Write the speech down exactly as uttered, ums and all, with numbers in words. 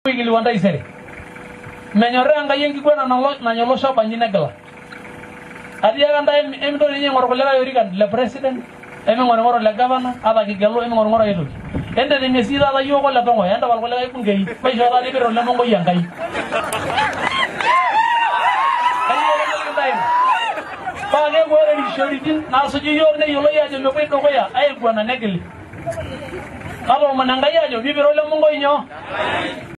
igili wanda isere menyorra nga yengi gwana na nyolo shaba nyinegala adi ya ganda emdo ni ngoro kolela yorikan le president emi ngoro ngoro le governor ada ki gelo emi ngoro ngoro yedo ende de mesira da yo ko la tongo enda wal kolela ibungei bai jora ni bero le mongo yangai Page gore ni shoritin na suji yo ne yolo ya je me ko ko ya ay gwana negeli Alo mananga ya jo bibero le mongo inyo